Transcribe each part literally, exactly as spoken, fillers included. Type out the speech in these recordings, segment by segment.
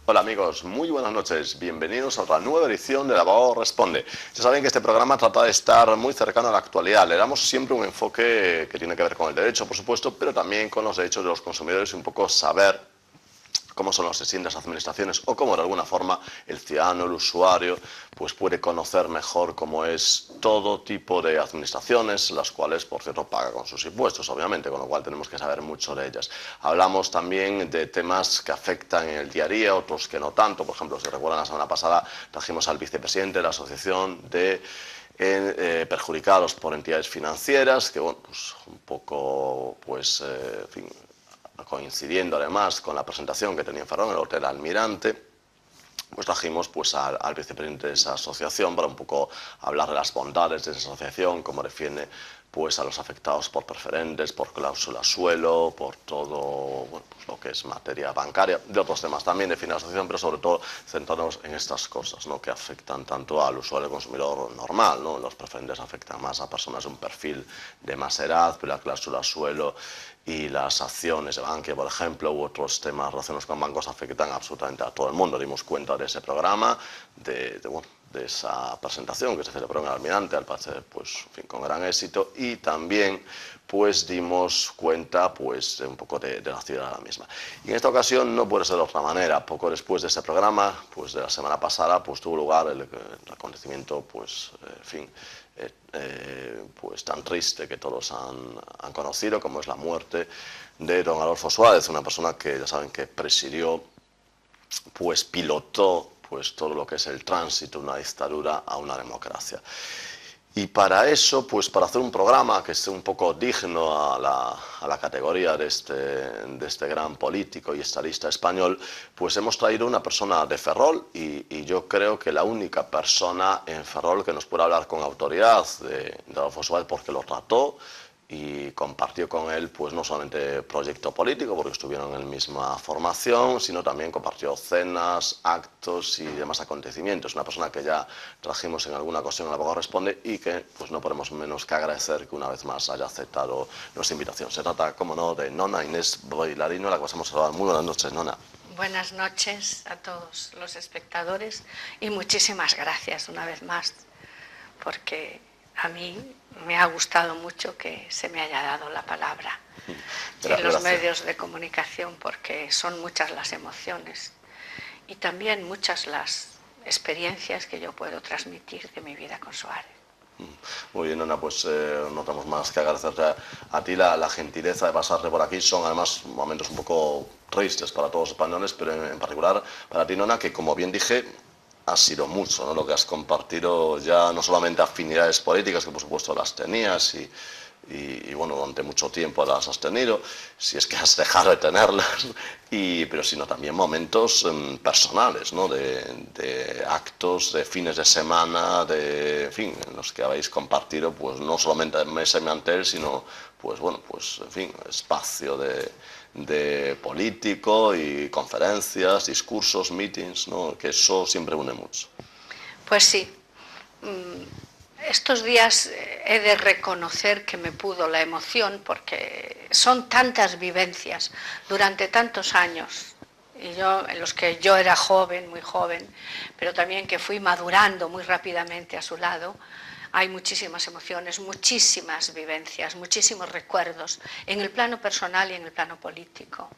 Hola amigos, muy buenas noches, bienvenidos a otra nueva edición de Abogado Responde. Ya saben que este programa trata de estar muy cercano a la actualidad, le damos siempre un enfoque que tiene que ver con el derecho, por supuesto, pero también con los derechos de los consumidores y un poco saber cómo son los distintas administraciones o cómo de alguna forma el ciudadano, el usuario, pues puede conocer mejor cómo es todo tipo de administraciones, las cuales, por cierto, paga con sus impuestos, obviamente, con lo cual tenemos que saber mucho de ellas. Hablamos también de temas que afectan en el día a día, otros que no tanto. Por ejemplo, si recuerdan, la semana pasada trajimos al vicepresidente de la Asociación de eh, perjudicados por entidades financieras, que, bueno, pues un poco, pues, eh, en fin, coincidiendo además con la presentación que tenía en Ferrol en el Hotel Almirante, pues trajimos pues, al, al vicepresidente de esa asociación para un poco hablar de las bondades de esa asociación, cómo defiende pues, a los afectados por preferentes, por cláusula suelo, por todo bueno, pues, lo que es materia bancaria, de otros temas también define la asociación, pero sobre todo centrarnos en estas cosas, ¿no?, que afectan tanto al usuario consumidor normal, ¿no? Los preferentes afectan más a personas de un perfil de más edad, pero la cláusula suelo y las acciones de Bankia, por ejemplo, u otros temas relacionados con bancos afectan absolutamente a todo el mundo. Dimos cuenta de ese programa, de, de, bueno, de esa presentación que se celebró en el Almirante, al parecer pues, en fin, con gran éxito, y también pues dimos cuenta pues, de un poco de, de la ciudad de la misma. Y en esta ocasión no puede ser de otra manera. Poco después de ese programa, pues de la semana pasada, pues tuvo lugar el, el acontecimiento, pues, en fin, Eh, eh, pues tan triste que todos han, han conocido, como es la muerte de don Adolfo Suárez, una persona que ya saben que presidió, pues pilotó pues todo lo que es el tránsito de una dictadura a una democracia. Y para eso, pues para hacer un programa que esté un poco digno a la, a la categoría de este, de este gran político y estadista español, pues hemos traído una persona de Ferrol y, y yo creo que la única persona en Ferrol que nos puede hablar con autoridad de, de Adolfo Suárez, porque lo trató y compartió con él pues no solamente proyecto político, porque estuvieron en la misma formación, sino también compartió cenas, actos y demás acontecimientos. Una persona que ya trajimos en alguna ocasión en el Abogado Responde y que pues no podemos menos que agradecer que una vez más haya aceptado nuestra invitación. Se trata, como no, de Nona Inés Boilarino, a la que pasamos a saludar. Muy buenas noches, Nona. Buenas noches a todos los espectadores y muchísimas gracias una vez más, porque a mí me ha gustado mucho que se me haya dado la palabra en los medios de comunicación, porque son muchas las emociones y también muchas las experiencias que yo puedo transmitir de mi vida con Suárez. Muy bien, Nona, pues eh, no tenemos más que agradecerte a, a ti la, la gentileza de pasarte por aquí. Son además momentos un poco tristes para todos los españoles, pero en, en particular para ti, Nona, que como bien dije, ha sido mucho, ¿no?, lo que has compartido, ya no solamente afinidades políticas, que por supuesto las tenías y, y, y bueno, durante mucho tiempo las has tenido, si es que has dejado de tenerlas, y, pero sino también momentos um, personales, ¿no?, de, de actos, de fines de semana, de, en fin, en los que habéis compartido, pues no solamente mesa y mantel, sino, pues bueno, pues en fin, espacio de... de político y conferencias, discursos, meetings, ¿no?, que eso siempre une mucho. Pues sí, estos días he de reconocer que me pudo la emoción, porque son tantas vivencias durante tantos años, y yo, en los que yo era joven, muy joven, pero también que fui madurando muy rápidamente a su lado. Hay muchísimas emociones, muchísimas vivencias, muchísimos recuerdos en el plano personal y en el plano político.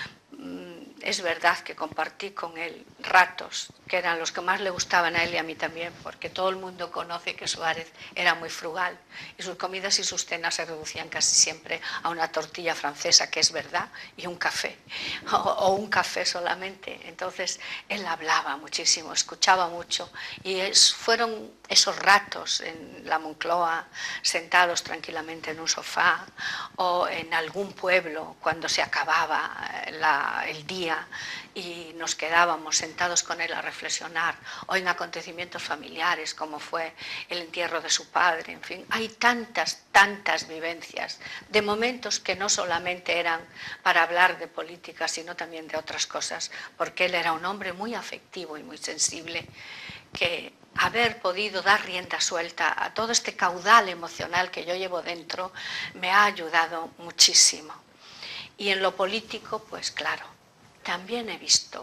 Es verdad que compartí con él ratos que eran los que más le gustaban a él y a mí también, porque todo el mundo conoce que Suárez era muy frugal y sus comidas y sus cenas se reducían casi siempre a una tortilla francesa, que es verdad, y un café, o, o un café solamente. Entonces él hablaba muchísimo, escuchaba mucho, y es, fueron esos ratos en la Moncloa, sentados tranquilamente en un sofá, o en algún pueblo cuando se acababa la, el día y nos quedábamos sentados con él a reflexionar, o en acontecimientos familiares como fue el entierro de su padre. En fin, hay tantas, tantas vivencias de momentos que no solamente eran para hablar de política, sino también de otras cosas, porque él era un hombre muy afectivo y muy sensible, que haber podido dar rienda suelta a todo este caudal emocional que yo llevo dentro me ha ayudado muchísimo. Y en lo político, pues claro, también he visto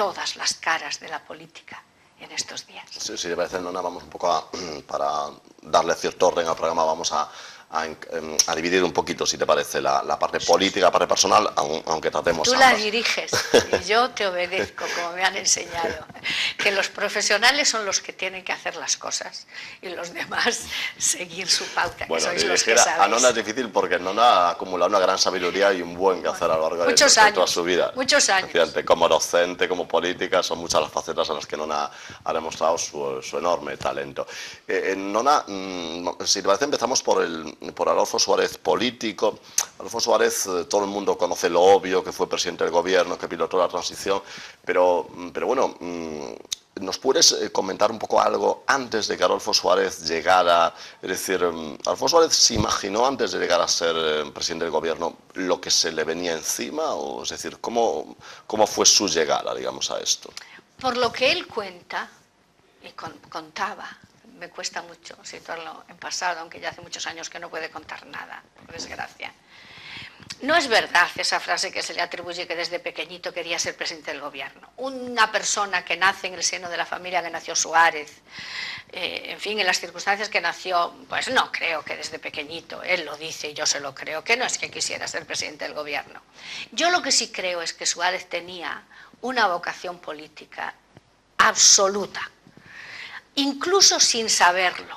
todas las caras de la política en estos días. Sí, sí, me parece, Nona, vamos un poco a, para darle cierto orden al programa, vamos a, a, a dividir un poquito, si te parece, la, la parte política, la parte personal, aunque tratemos Tú ambas. la diriges y yo te obedezco, como me han enseñado, que los profesionales son los que tienen que hacer las cosas y los demás seguir su pauta, bueno, que sois los que a sabéis. Nona es difícil porque Nona ha acumulado una gran sabiduría y un buen quehacer a lo largo de, de toda su vida. Muchos años. Como docente, como política, son muchas las facetas en las que Nona ha demostrado su, su enorme talento. Eh, Nona, mmm, si te parece, empezamos por, el, por Adolfo Suárez político. Adolfo Suárez, eh, todo el mundo conoce lo obvio, que fue presidente del gobierno, que pilotó la transición, pero, pero bueno, mmm, ¿nos puedes comentar un poco algo antes de que Adolfo Suárez llegara? Es decir, ¿Adolfo Suárez se imaginó antes de llegar a ser presidente del gobierno lo que se le venía encima? O, es decir, ¿cómo, cómo fue su llegada, digamos, a esto? Por lo que él cuenta y con, contaba, me cuesta mucho situarlo en pasado, aunque ya hace muchos años que no puede contar nada, por desgracia. No es verdad esa frase que se le atribuye que desde pequeñito quería ser presidente del gobierno. Una persona que nace en el seno de la familia que nació Suárez, eh, en fin, en las circunstancias que nació, pues no creo que desde pequeñito, él lo dice y yo se lo creo, que no es que quisiera ser presidente del gobierno. Yo lo que sí creo es que Suárez tenía una vocación política absoluta, incluso sin saberlo,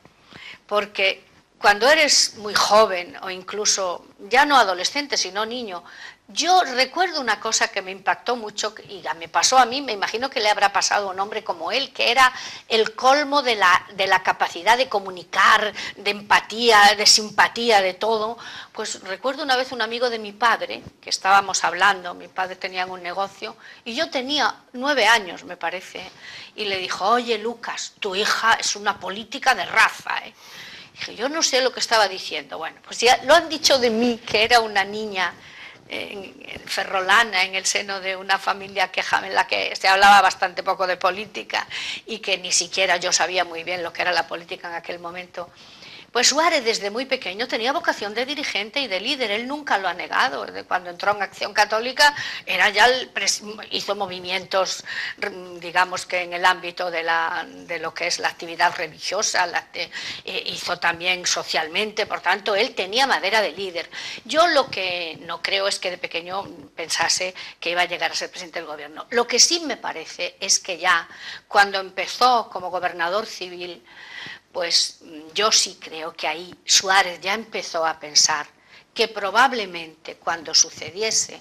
porque cuando eres muy joven o incluso ya no adolescente sino niño, yo recuerdo una cosa que me impactó mucho y me pasó a mí, me imagino que le habrá pasado a un hombre como él, que era el colmo de la, de la capacidad de comunicar, de empatía, de simpatía, de todo. Pues recuerdo una vez un amigo de mi padre, que estábamos hablando, mi padre tenía un negocio y yo tenía nueve años me parece, y le dijo: oye Lucas, tu hija es una política de raza, ¿eh? Dije, yo no sé lo que estaba diciendo. Bueno, pues ya lo han dicho de mí, que era una niña eh, ferrolana en el seno de una familia que, en la que se hablaba bastante poco de política y que ni siquiera yo sabía muy bien lo que era la política en aquel momento. Pues Suárez desde muy pequeño tenía vocación de dirigente y de líder, él nunca lo ha negado. Cuando entró en Acción Católica era ya el, hizo movimientos, digamos que en el ámbito de, la, de lo que es la actividad religiosa, la, eh, hizo también socialmente, por tanto él tenía madera de líder. Yo lo que no creo es que de pequeño pensase que iba a llegar a ser presidente del gobierno. Lo que sí me parece es que ya cuando empezó como gobernador civil, pues yo sí creo que ahí Suárez ya empezó a pensar que probablemente cuando sucediese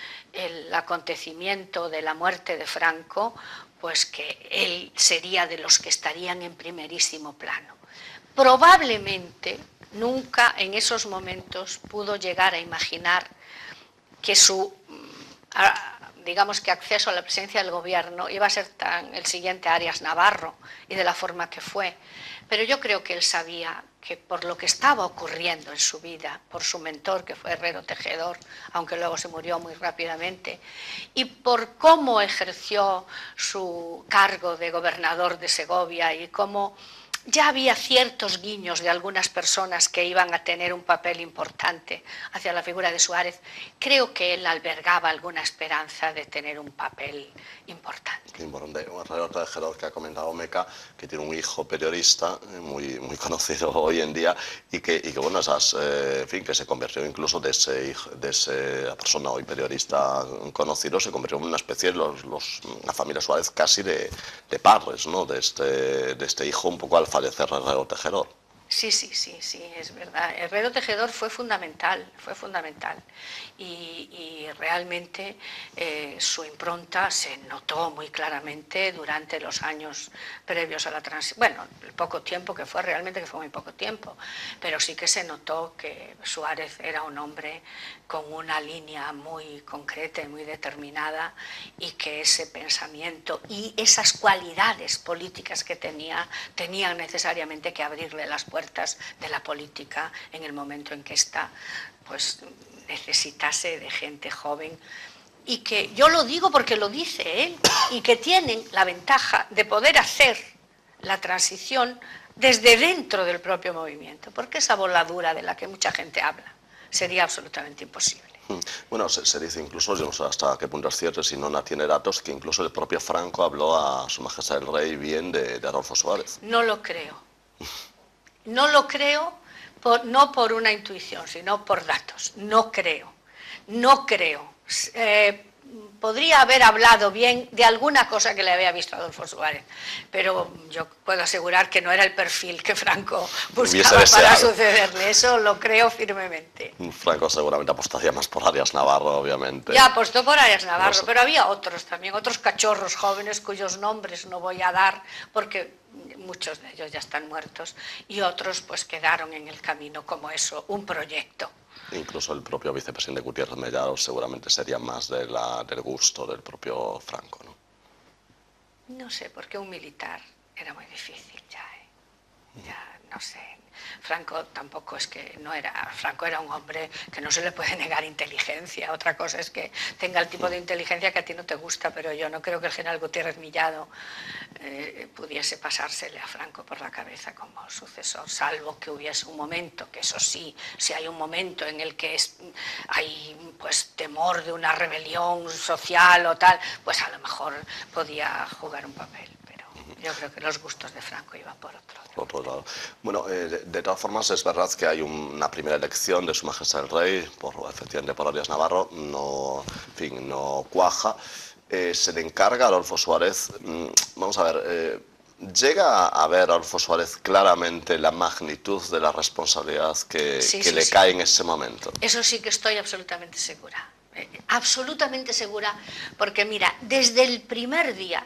el acontecimiento de la muerte de Franco, pues que él sería de los que estarían en primerísimo plano. Probablemente nunca en esos momentos pudo llegar a imaginar que su, digamos que acceso a la presidencia del gobierno iba a ser tan el siguiente Arias Navarro y de la forma que fue. Pero yo creo que él sabía que por lo que estaba ocurriendo en su vida, por su mentor, que fue Herrero Tejedor, aunque luego se murió muy rápidamente, y por cómo ejerció su cargo de gobernador de Segovia y cómo ya había ciertos guiños de algunas personas que iban a tener un papel importante hacia la figura de Suárez, creo que él albergaba alguna esperanza de tener un papel importante. Importante. Un Herrero Tejedor que ha comentado Meca, que tiene un hijo periodista muy, muy conocido hoy en día y que, y que bueno, esas, eh, en fin, que se convirtió incluso de ese hijo, de esa persona hoy periodista conocido, se convirtió en una especie de los, los, la familia Suárez casi de, de padres, ¿no? De este, de este hijo un poco al fallecer Herrero Tejedor. Sí, sí, sí, sí, es verdad. Herrero Tejedor fue fundamental, fue fundamental. Y, y realmente eh, su impronta se notó muy claramente durante los años previos a la transición. Bueno, el poco tiempo que fue, realmente que fue muy poco tiempo, pero sí que se notó que Suárez era un hombre con una línea muy concreta y muy determinada y que ese pensamiento y esas cualidades políticas que tenía, tenían necesariamente que abrirle las puertas de la política en el momento en que ésta pues, necesitase de gente joven y que, yo lo digo porque lo dice él, y que tienen la ventaja de poder hacer la transición desde dentro del propio movimiento, porque esa voladura de la que mucha gente habla sería absolutamente imposible. Bueno, se, se dice incluso, yo no sé hasta qué punto es cierto, si Nona tiene datos, que incluso el propio Franco habló a Su Majestad el Rey bien de, de Adolfo Suárez. No lo creo. No lo creo, por, no por una intuición, sino por datos. No creo. No creo. Eh, podría haber hablado bien de alguna cosa que le había visto a Adolfo Suárez, pero yo puedo asegurar que no era el perfil que Franco buscaba para sucederle. Eso lo creo firmemente. Franco seguramente apostaría más por Arias Navarro, obviamente. Ya apostó por Arias Navarro, pues, pero había otros también, otros cachorros jóvenes cuyos nombres no voy a dar porque muchos de ellos ya están muertos y otros pues quedaron en el camino como eso, un proyecto. Incluso el propio vicepresidente Gutiérrez Mellado seguramente sería más de la, del gusto del propio Franco, ¿no? No sé, porque un militar era muy difícil ya, ¿eh? Ya, no sé. Franco tampoco es que no era... Franco era un hombre que no se le puede negar inteligencia. Otra cosa es que tenga el tipo de inteligencia que a ti no te gusta, pero yo no creo que el general Gutiérrez Mellado eh, pudiese pasársele a Franco por la cabeza como sucesor, salvo que hubiese un momento, que eso sí, si hay un momento en el que es, hay pues temor de una rebelión social o tal, pues a lo mejor podía jugar un papel. Yo creo que los gustos de Franco iban por otro, por otro lado. Bueno, eh, de, de todas formas es verdad que hay un, una primera elección de Su Majestad el Rey, por, efectivamente por Arias Navarro, no, en fin, no cuaja. Eh, se le encarga a Adolfo Suárez, mmm, vamos a ver, eh, ¿llega a ver a Adolfo Suárez claramente la magnitud de la responsabilidad que, sí, que sí, le sí. cae en ese momento? Eso sí que estoy absolutamente segura, eh, absolutamente segura, porque mira, desde el primer día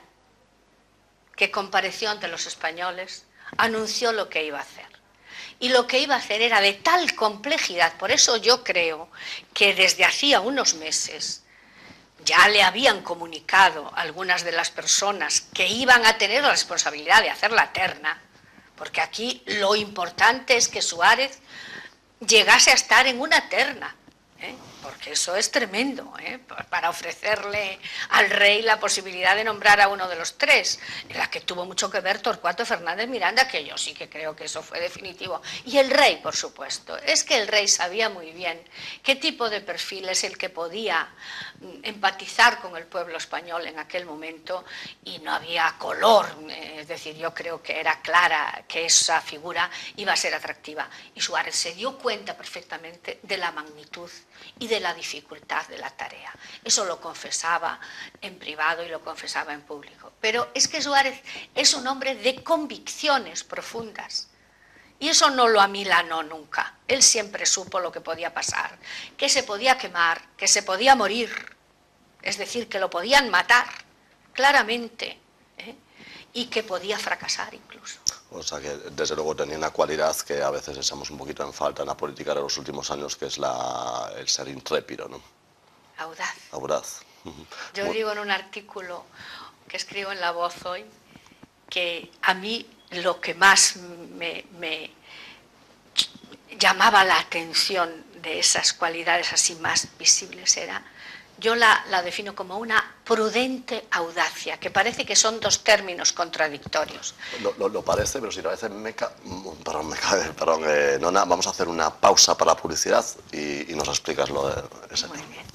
que compareció ante los españoles, anunció lo que iba a hacer. Y lo que iba a hacer era de tal complejidad, por eso yo creo que desde hacía unos meses ya le habían comunicado algunas de las personas que iban a tener la responsabilidad de hacer la terna, porque aquí lo importante es que Suárez llegase a estar en una terna, ¿eh? Porque eso es tremendo, ¿eh? Para ofrecerle al rey la posibilidad de nombrar a uno de los tres, en la que tuvo mucho que ver Torcuato Fernández Miranda, que yo sí que creo que eso fue definitivo, y el rey, por supuesto. Es que el rey sabía muy bien qué tipo de perfil es el que podía empatizar con el pueblo español en aquel momento, y no había color, es decir, yo creo que era clara que esa figura iba a ser atractiva, y Suárez se dio cuenta perfectamente de la magnitud y de la dificultad de la tarea. Eso lo confesaba en privado y lo confesaba en público. Pero es que Suárez es un hombre de convicciones profundas. Y eso no lo amilanó nunca. Él siempre supo lo que podía pasar, que se podía quemar, que se podía morir, es decir, que lo podían matar, claramente, ¿eh? Y que podía fracasar incluso. O sea que desde luego tenía una cualidad que a veces echamos un poquito en falta en la política de los últimos años, que es la, el ser intrépido, ¿no? Audaz. Audaz. Yo Muy... digo en un artículo que escribo en La Voz hoy, que a mí lo que más me, me llamaba la atención de esas cualidades así más visibles era, yo la, la defino como una prudente audacia, que parece que son dos términos contradictorios. Lo, lo, lo parece, pero si a veces me cae... Perdón, me cae, perdón, eh, Nona, vamos a hacer una pausa para la publicidad y, y nos explicas lo de ese. Muy bien.